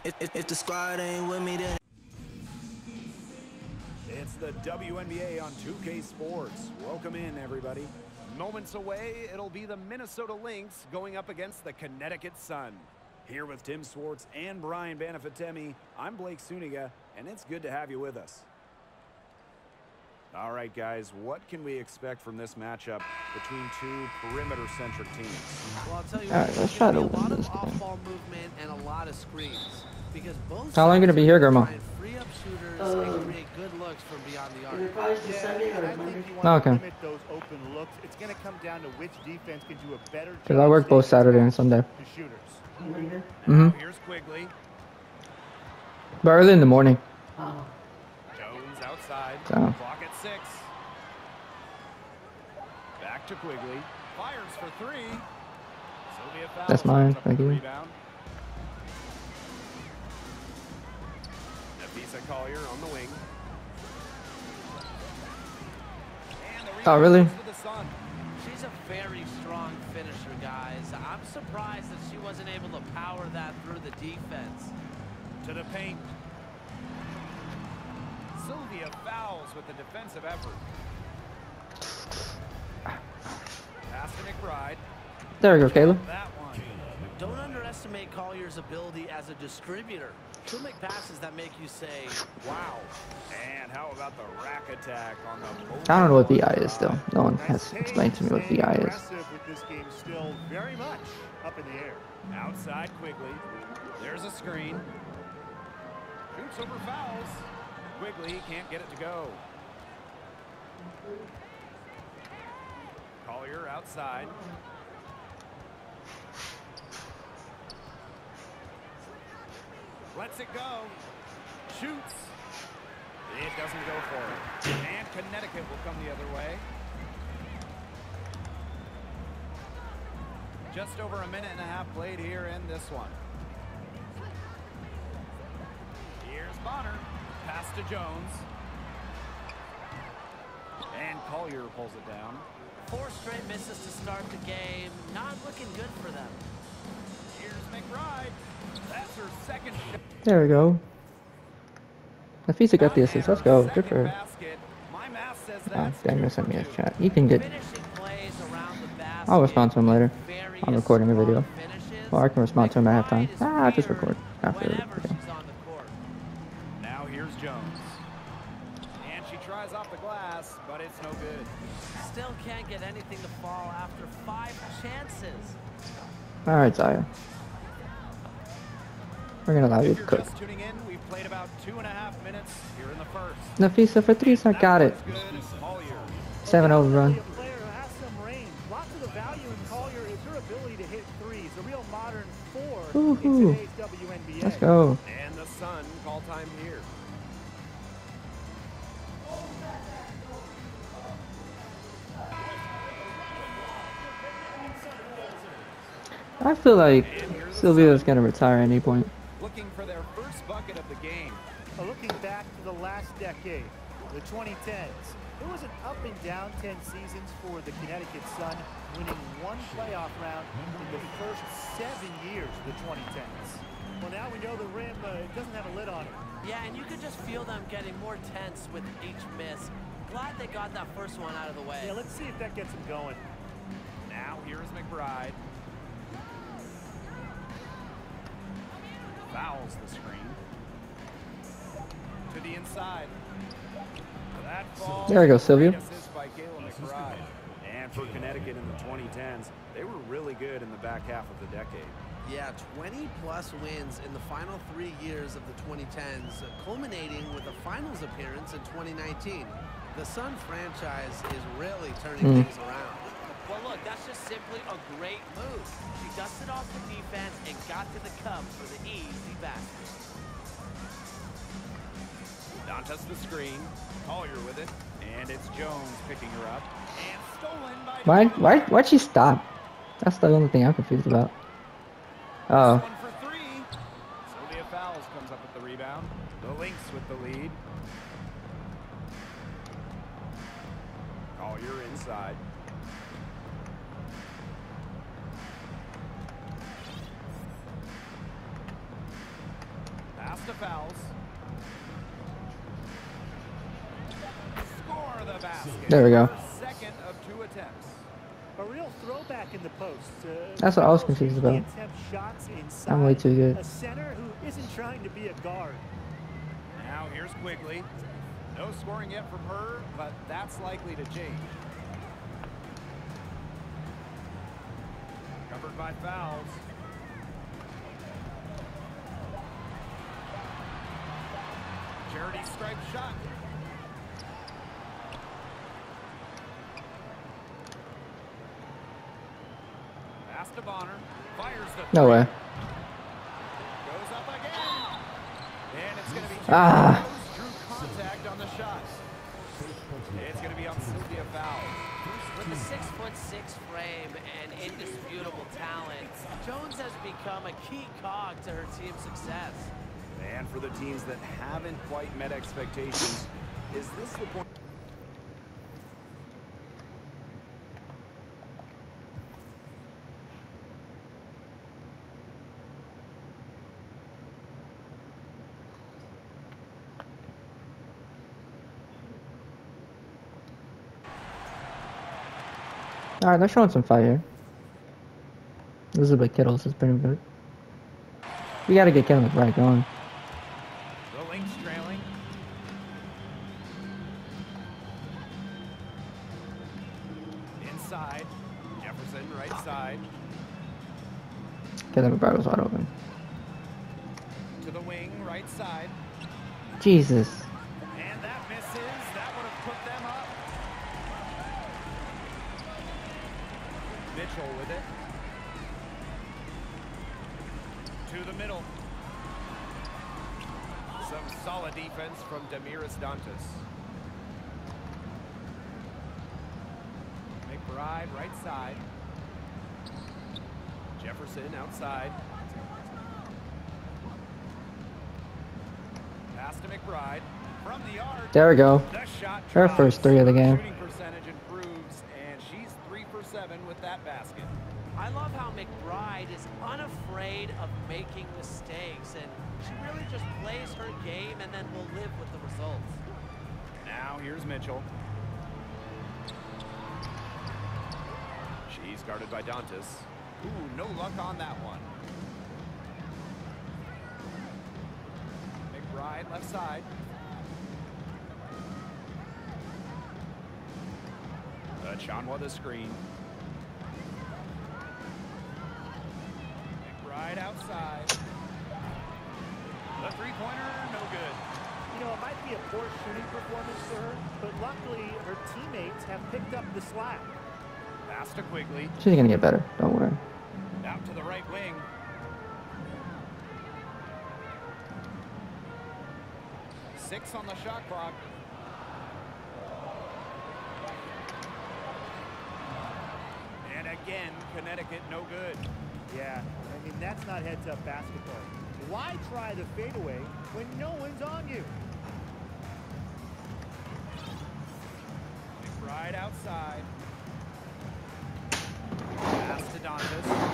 If the squad ain't with me, then it's the WNBA on 2K Sports. Welcome in, everybody. Moments away, it'll be the Minnesota Lynx going up against the Connecticut Sun. Here with Tim Swartz and Brian Banafitemi, I'm Blake Suniga, and it's good to have you with us. All right, guys, what can we expect from this matchup between two perimeter-centric teams? Well, I'll tell you what, let's try to a win lot this of off-ball movement and a lot of screens. Because both How long are you gonna be here, Grandma? free up shooters and create good looks from beyond the arc. Oh, okay. Those open looks. It's going to come down to which defense can do a better job. Because I work both Saturday and Sunday. Now here's Quigley. But early in the morning. Jones outside. So. Clock at 6. Back to Quigley. Fires for 3. Sylvia fouls. That's mine. Up Thank the you. rebound. Nafisa Collier on the wing. And the Oh, rebound really? goes to the Sun. She's a very strong finisher, guys. I'm surprised that she wasn't able to power that through the defense. To the paint. Sylvia fouls with the defensive effort. Pass to McBride. There we go, Caleb. That one. Don't underestimate Collier's ability as a distributor. She'll make passes that make you say, wow. And how about the rack attack on the I don't know what VI is still. No one has explained to me what VI is. With this game still very much up in the air. outside Quigley. There's a screen. Shoots over fouls. Quigley can't get it to go. Collier outside. Lets it go. Shoots. It doesn't go for it. And Connecticut will come the other way. Just over a minute and a half played here in this one. Here's Bonner. Pass to Jones. And Collier pulls it down. 4 straight misses to start the game. Not looking good for them. Here's McBride. That's her second shot. There we go. Nafisa got the assist. Let's go. Good for her. Basket. My math says Oh, that's Daniel 2 sent for me a 2. chat. You can get. Finishing plays around the basket. I'll respond to him later. Very I'm recording a video. strong finishes. Or I can respond to him at halftime. McBride is I'll just feared record after the whenever video. she's on the court. Now here's Jones. And she tries off the glass, but it's no good. Still can't get anything to fall after 5 chances. All right, Zaya. We're gonna allow you If to you're cook. just tuning in, we've played about 2.5 minutes here in the first. Nafisa for 3s. I got it. Good. Collier. 7-0 run. A player who has some range. Lots of the value in Collier is her ability to hit threes. A real modern 4 in Woohoo. today's WNBA. Let's go. And the Sun call time here. I feel like Sylvia's gonna retire at any point. Looking for their first bucket of the game. Looking back to the last decade, the 2010s, it was an up and down 10 seasons for the Connecticut Sun, winning 1 playoff round in the first 7 years of the 2010s. Well, now we know the rim doesn't have a lid on it. Yeah, and you could just feel them getting more tense with each miss. Glad they got that first one out of the way. Yeah, let's see if that gets them going. Now here's McBride. Fouls the screen. To the inside. That ball. There we go, Sylvia. Assist by Kayla McBride. And for Connecticut in the 2010s, they were really good in the back half of the decade. Yeah, 20-plus wins in the final 3 years of the 2010s, culminating with a finals appearance in 2019. The Sun franchise is really turning things around. Well, look, that's just simply a great move. She dusted off the defense and got to the cup for the easy basket. Dantas the screen. Collier with it. And it's Jones picking her up. And stolen by Why'd she stop? That's the only thing I'm confused about. Oh. 1 for 3. Sylvia Fowles comes up with the rebound. The Lynx with the lead. Collier inside. to fouls. Score the basket. There we go. Second of 2 attempts. A real throwback in the post. That's what I was confused about. Shots inside, I'm way too good. a center who isn't trying to be a guard. Now here's Quigley. No scoring yet from her, but that's likely to change. Covered by fouls. Charity striped shot. Pass to Bonner. Fires the No way. goes up again. And it's going to be Ah. drew contact on the shot. It's going to be on Sylvia Foul. With a 6'6" frame and indisputable talent, Jones has become a key cog to her team's success. And for the teams that haven't quite met expectations, is this the point? Alright, they're showing some fight here. Elizabeth Kittles is pretty good. We gotta get Kevin McBride going. The Lynx trailing. Inside. Jefferson, right side. Kevin McBride was wide open. To the wing, right side. Jesus. And that misses. That would have put them up. Mitchell with it. To the middle. Some solid defense from Damiris Dantas. McBride, right side. Jefferson outside. Pass to McBride. From the yard. There we go. The shot Her drops. first 3 of the game. Shooting percentage improves, and she's 3 for 7 with that basket. I love how McBride is unafraid of making mistakes, and she really just plays her game and then will live with the results. Now here's Mitchell. She's guarded by Dantas. Ooh, no luck on that one. McBride left side. Chanwa the screen. McBride outside. The three-pointer, no good. You know, it might be a poor shooting performance for her, but luckily her teammates have picked up the slack. Pass to Quigley. She's gonna get better. Don't worry. Out to the right wing. Six on the shot clock. And again, Connecticut no good. Yeah, I mean, that's not heads-up basketball. Why try the fadeaway when no one's on you? McBride outside. Pass to Dantas.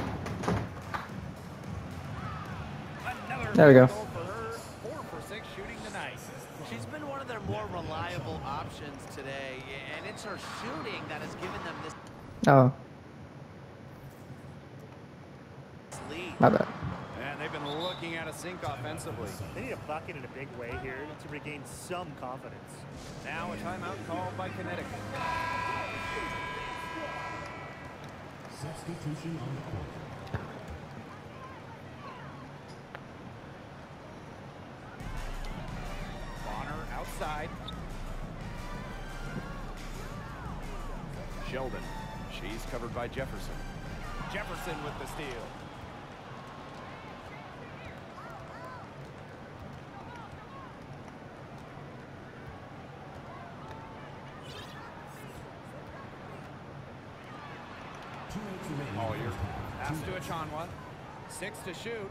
Another There we go. goal for her. 4 for 6 shooting tonight. She's been one of their more reliable options today, and it's her shooting that has given them this Oh, lead. my bad. And they've been looking at a sink offensively. They need a bucket in a big way here to regain some confidence. Now a timeout called by Connecticut. Substitution on the court. Bonner outside. Sheldon. She's covered by Jefferson. Jefferson with the steal. Collier. Pass to Achanwa. 6 to shoot.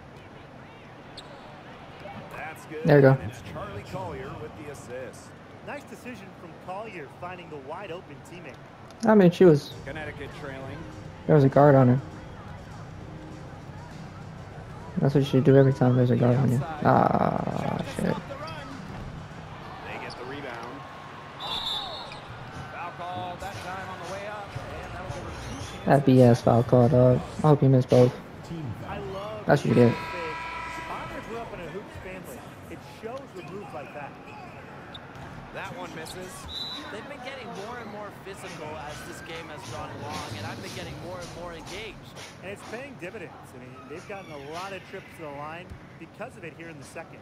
That's good. There you go. And it's Charlie Collier with the assist. Nice decision from Collier finding the wide-open teammate. I mean, she was. Connecticut trailing. There was a guard on her. That's what you should do every time there's a guard on you. Ah, That BS foul called up. I hope you missed both. I love That's what you get. Honor grew up in a hoops family. It shows with moves like that. That one misses. They've been getting more and more physical as this game has gone along, and I've been getting more and more engaged. And it's paying dividends. I mean, they've gotten a lot of trips to the line because of it here in the second.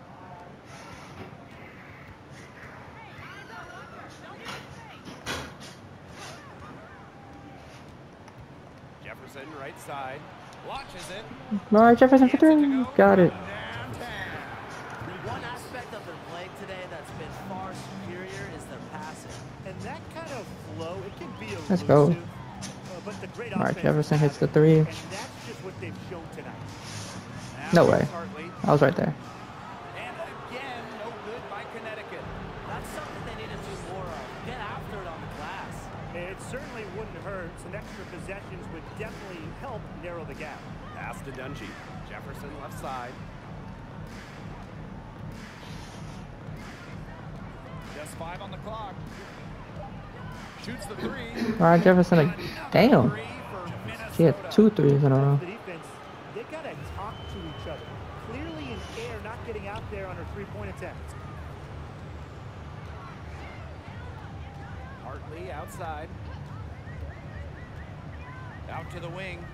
Jefferson, right side. Launches it. Mark Jefferson for 3. Got it. One aspect of their play today that's been far superior is their passing. And that kind of flow, it can be elusive. Let's go. But the great Mark offense Jefferson hits the has 3. it. And that's just what they've shown tonight. No way. I was right there. And again, no good by Connecticut. That's something they need to do more of. Get after it on the glass. It certainly wouldn't hurt. Some extra possessions would definitely help narrow the gap. Pass to Dungy. Jefferson left side. Just 5 on the clock. Shoots the 3. Mark Jefferson, damn. She had 2 threes in a row. The defense, they got to talk to each other. Clearly in air, not getting out there on her three-point attempt. Hartley outside. Out to the wing.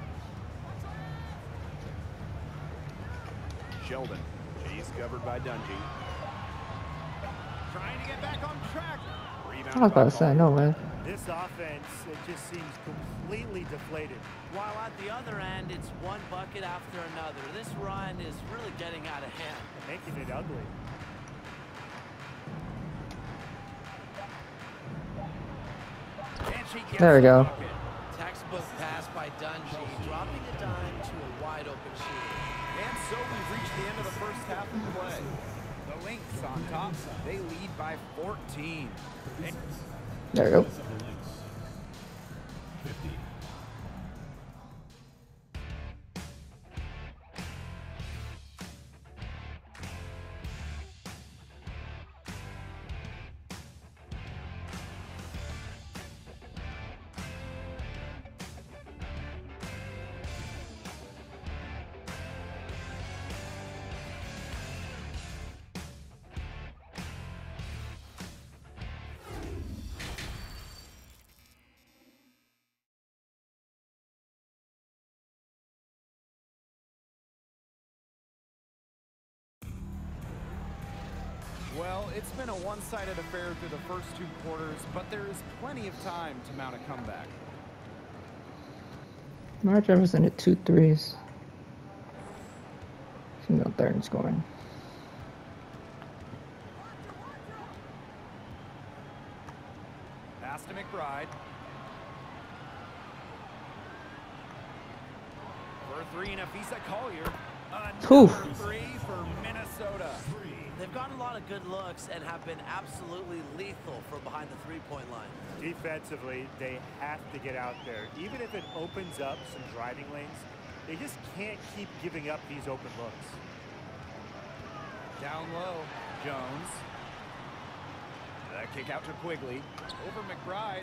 Sheldon. She's covered by Dungy. Trying to get back on track. I was about to say, no way. This offense, it just seems completely deflated. While at the other end, it's one bucket after another. This run is really getting out of hand. Making it ugly. And she gets There we go. the bucket. Textbook pass by Dungy, dropping a dime to a wide open shooter. And so we've reached the end of the first half of play. The Lynx on top. They lead by 14. There we go. The Lynx. 50. Well, it's been a one-sided affair through the first 2 quarters, but there is plenty of time to mount a comeback. Mark Jefferson hit 2 threes. She's no third in scoring. Pass to McBride. For 3, Nafisa Collier. Oof. Another 3 for Minnesota. They've gotten a lot of good looks and have been absolutely lethal from behind the three-point line. Defensively, they have to get out there. Even if it opens up some driving lanes, they just can't keep giving up these open looks. Down low, Jones. The kick out to Quigley. Over McBride.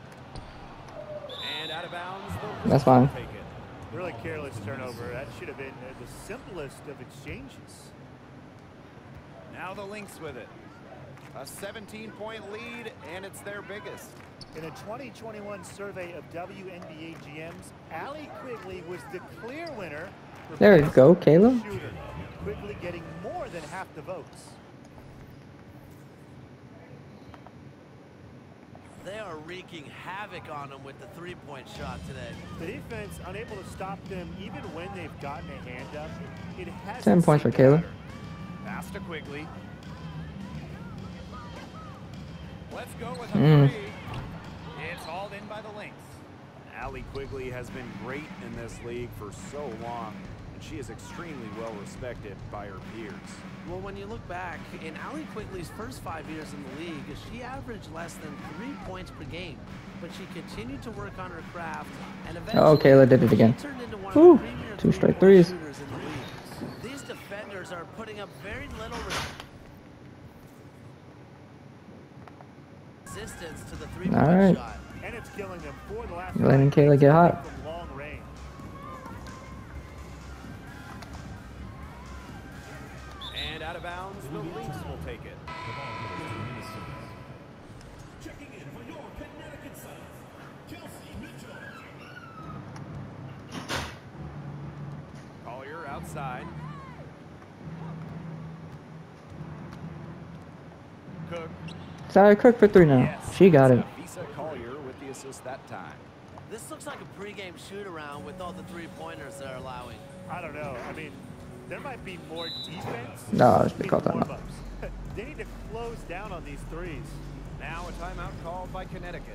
And out of bounds. That's fine. Take it. Really careless turnover. That should have been the simplest of exchanges. Now the Lynx with it. A 17-point lead, and it's their biggest. In a 2021 survey of WNBA GMs, Allie Quigley was the clear winner. For There you best go, Caleb. shooter. Quigley getting more than half the votes. They are wreaking havoc on them with the three-point shot today. The defense unable to stop them even when they've gotten a hand up. It has 10 points for Caleb. Pass to Quigley. Let's go with a 3. It's hauled in by the Lynx. Allie Quigley has been great in this league for so long, and she is extremely well respected by her peers. Well, when you look back, in Allie Quigley's first 5 years in the league, she averaged less than 3 points per game. But she continued to work on her craft, and eventually Oh, Kayla did it again. she turned into one Ooh, of the premier 2 straight three-point threes. shooters in the league. These defenders are putting up very little resistance to the three-point All right. shot. And it's killing them for the last Letting Kayla get hot. from long outside. Cook. Sorry, Cook for 3 now. Yes, She got it. Visa Collier with the assist that time. This looks like a pregame shoot-around with all the three-pointers they're allowing. I don't know. I mean, there might be more defense. No, they called that warm-ups. They need to close down on these threes. Now a timeout called by Connecticut.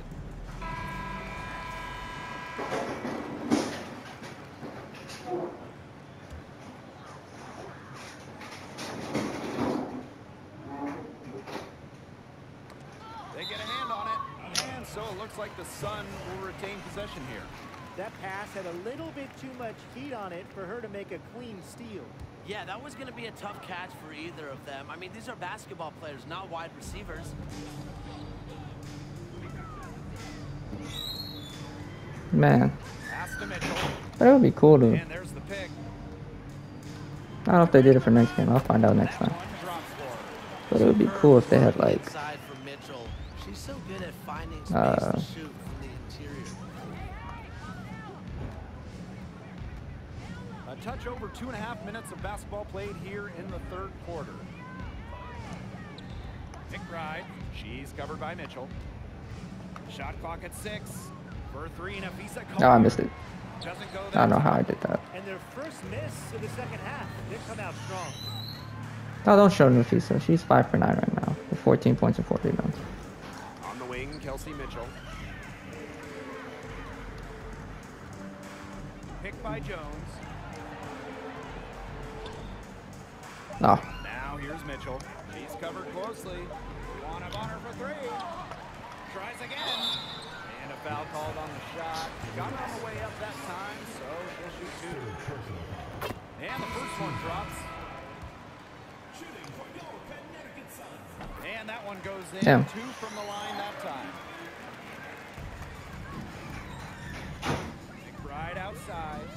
They get a hand on it, and so it looks like the Sun will retain possession here. That pass had a little bit too much heat on it for her to make a clean steal. Yeah, that was going to be a tough catch for either of them. I mean, these are basketball players, not wide receivers. Man. Pass to Mitchell, That would be cool to. and there's the pick. I don't know if they did it for next game. I'll find out next That time. one drops for her. But it would be cool if they had like. Inside for Mitchell. She's so good at finding space to shoot from the interior. A touch over 2.5 minutes of basketball played here in the third quarter. McBride, she's covered by Mitchell. Shot clock at 6. For 3, Nafisa Oh, I missed it. doesn't go I that don't know how time. I did that. And their first miss of the second half. They come out strong. No, don't show Nafisa. She's 5 for 9 right now with 14 points and 4 rebounds. On the wing, Kelsey Mitchell. Picked by Jones. Oh, Now here's Mitchell. She's covered closely. Juana Bonner for 3. Tries again. And a foul called on the shot. Got it on the way up that time, so she'll shoot 2. And the first one drops. And that one goes in. Damn. 2 from the line that time. McBride outside.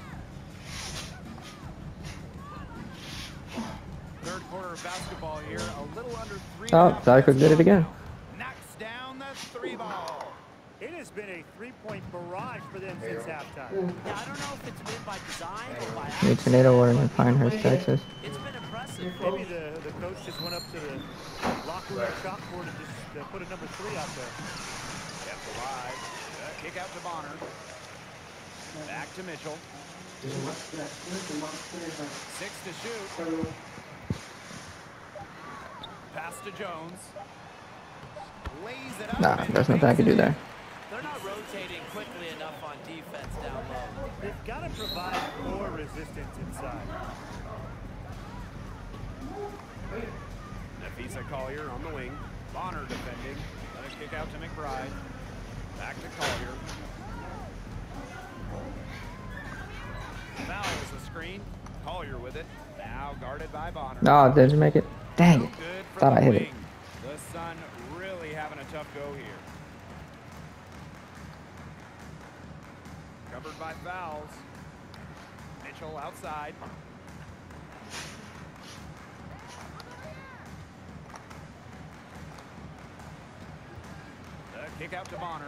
Third quarter of basketball here. A little under 3. oh, Zyko did it again. Knocks down the 3 ball. It has been a three-point barrage for them since halftime. Yeah, I don't know if it's been by design or by New accident. tornado warning in Either Pinehurst, way, Texas. It's been impressive. Maybe the coach just went up to the locker room chalkboard and just put a number 3 out there. Kept alive. Kick out to Bonner. Back to Mitchell. 6 to shoot. Pass to Jones. Lays it up. Nah, and there's nothing I can do there. They're not rotating quickly enough on defense down low. They've got to provide more resistance inside. Nafisa Collier on the wing. Bonner defending. Let it kick out to McBride. Back to Collier. Fouls the screen. Collier with it. Now guarded by Bonner. No, did you make it? Dang No it. good for Thought the I hit wing. it. The Sun really having a tough go here. Covered by fouls. Mitchell outside. The kick out to Bonner.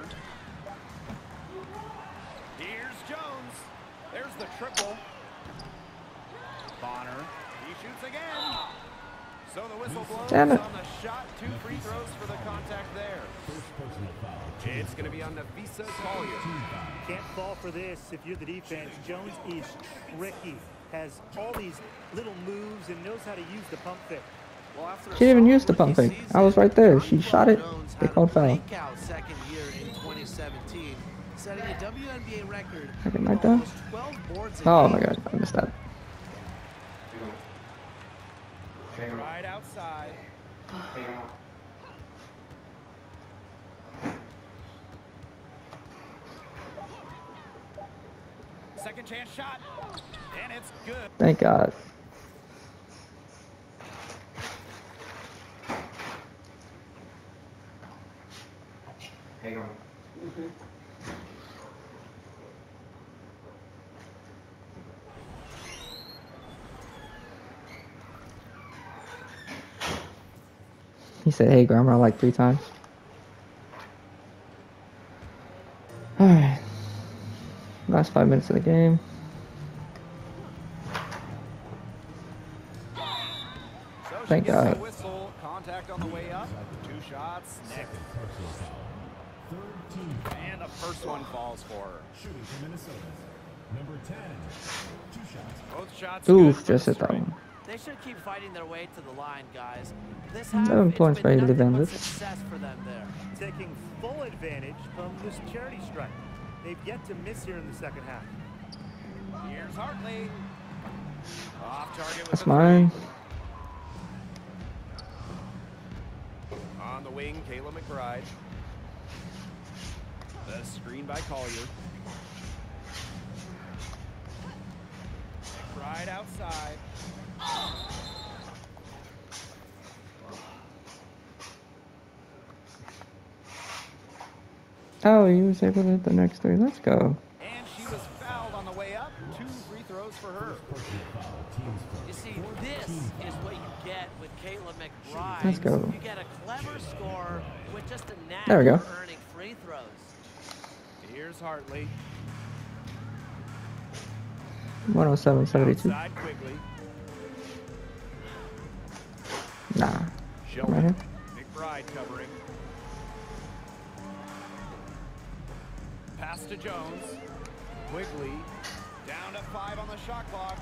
Here's Jones. There's the triple. Bonner. He shoots again. So the whistle blows Damn on it. the shot. 2 free throws for the contact there. It's going to be on Nafisa Collier. Can't fall for this if you're the defense. Jones is tricky. Has all these little moves and knows how to use the pump fake. Well, after a She didn't even solid use the pump rookie fake. I was right there. She season, shot it. Jones They had called a foul. breakout second year in 2017, setting a WNBA record Okay, with my done? almost 12 boards a Oh game. my god, I missed that. Right outside. Second chance shot. And it's good. Thank God. He said, hey, Grandma, like 3 times. Alright. Last 5 minutes of the game. Thank gets the God. whistle. Contact on the way up. 2 shots. Next. Second personal foul. Third team foul. And the first one falls for her. Shooting for Minnesota. Number 10. 2 shots. Both shots Ooh, good for just the hit that strike. one. They should keep fighting their way to the line, guys. This half, 11 it's points been for nothing but advantage. success for them there. Taking full advantage from this charity strike. They've yet to miss here in the second half. Here's Hartley. Off target with That's the mine. three. On the wing, Kayla McBride. The screen by Collier. McBride outside. Oh, he was able to hit the next 3. Let's go. And she was fouled on the way up. 2 free throws for her. Personal foul. Teams first. You see, this is what you get with Kayla McBride. Let's go. You get a clever scorer with just a knack There we go. for earning free throws. Here's Hartley. 107-72. Outside Quigley. Nah. Right Sheldon. here. McBride covering. Pass to Jones. Quigley. Down to 5 on the shot clock.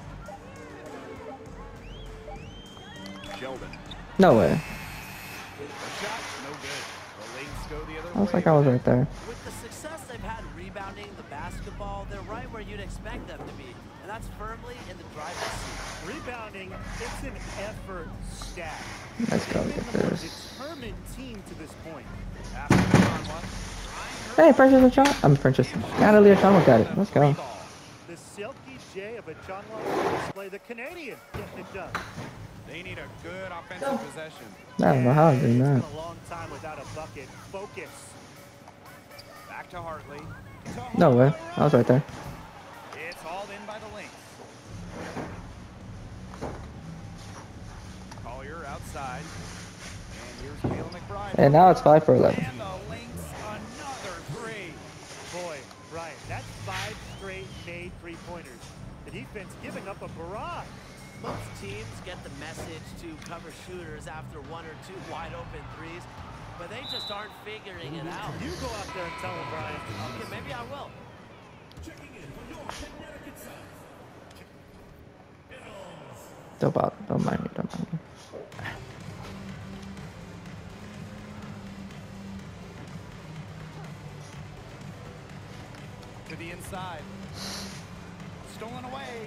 Sheldon. No way. The shot, no good. The Lynx go the other I was way. like, I was right there. With the success they've had rebounding the basketball, they're right where you'd expect them to be, and that's firmly in the driver's seat. Rebounding, it's an effort stat. Let's go They've get been the more this. determined team to this point. After the Conwa. Hey, Princess Achon. I'm Princess. Natalie Achon got it. Let's go. The Silky J of Achanwa display. The Canadian getting it done. They need a good offensive possession. I don't know how I'm doing It's that. been a long time without a bucket. Focus. Back to Hartley. No way. I was right there. It's hauled in by the Lynx. Collier outside. And here's Kayla McBride. And now it's 5 for 11. And the Lynx, another 3. Boy, Brian, that's 5 straight made three-pointers. The defense giving up a barrage. Most teams get the message to cover shooters after 1 or 2 wide open threes, but they just aren't figuring it out. You go out there and tell them, Brian. Okay, maybe I will. Checking in for your Connecticut Sun. Don't mind me. Don't mind me. To the inside. Stolen away.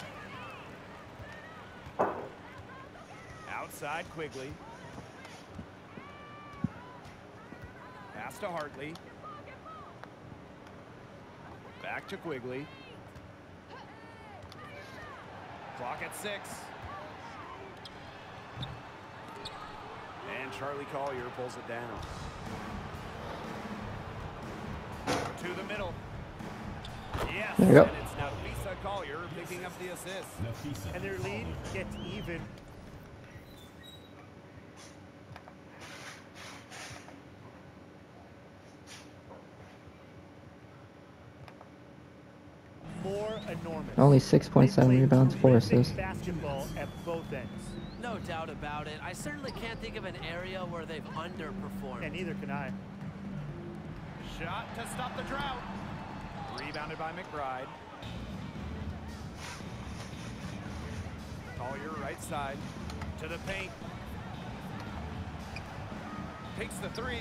Outside Quigley. Pass to Hartley. Back to Quigley. Clock at 6. And Charlie Collier pulls it down. To the middle. Yes, There you go. and it's Nafisa Collier picking up the assist. Nafisa. And their lead gets even. More enormous. Only They 6.7 play rebounds, 4 terrific assists. basketball at both ends. No doubt about it. I certainly can't think of an area where they've underperformed. And neither can I. Shot to stop the drought. Rebounded by McBride. Collier right side to the paint. Takes the 3.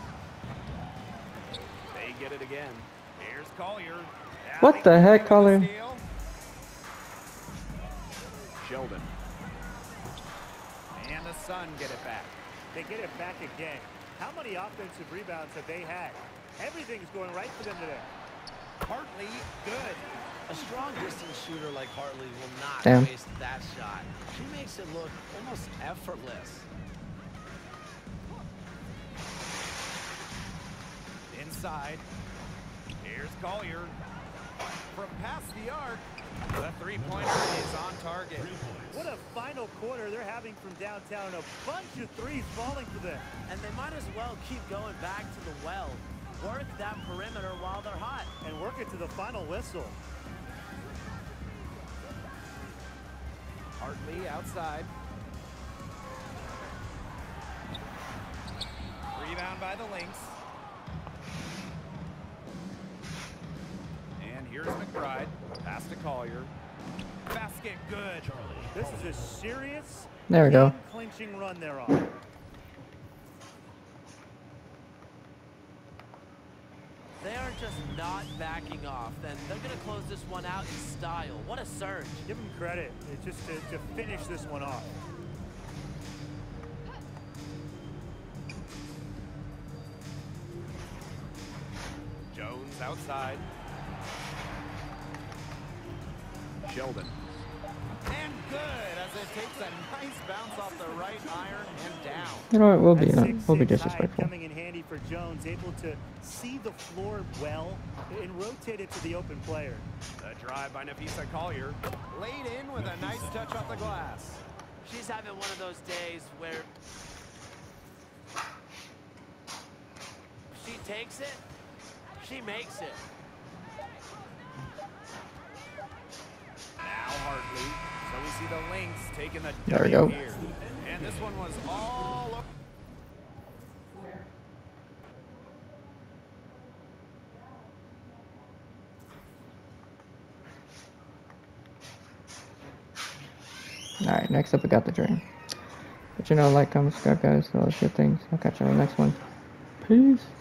They get it again. Here's Collier. What the heck, Collier? Steal. Sheldon. And the Sun get it back. They get it back again. How many offensive rebounds have they had? Everything's going right for them today. Hartley, good. A strong distance shooter like Hartley will not Damn. waste that shot. She makes it look almost effortless. Inside. Here's Collier. From past the arc, the three-pointer is on target. What a final quarter they're having from downtown. A bunch of threes falling for them. And they might as well keep going back to the well. Work that perimeter while they're hot. And work it to the final whistle. Hartley outside. Rebound by the Lynx. And here's McBride. Pass to Collier. Basket good. This is a serious, There we go. clinching run they're on. They are just not backing off. Then they're going to close this one out in style. What a surge. Give them credit. It's just to finish this one off. Jones outside. Sheldon. And good as it takes a nice bounce off the right iron and down. You know what? We'll be That we'll be 6'6" height disrespectful. coming in handy for Jones, able to see the floor well and rotate it to the open player. The drive by Nafisa Collier. Laid in with a nice touch off the glass. She's having one of those days where she takes it, she makes it. Now Hartley. So we see the Lynx taking the There we W go. here. And this one was all over. Alright, next up we got the Dream. But you know, like, comment, subscribe, guys, all those good things. I'll catch you on the next one. Peace.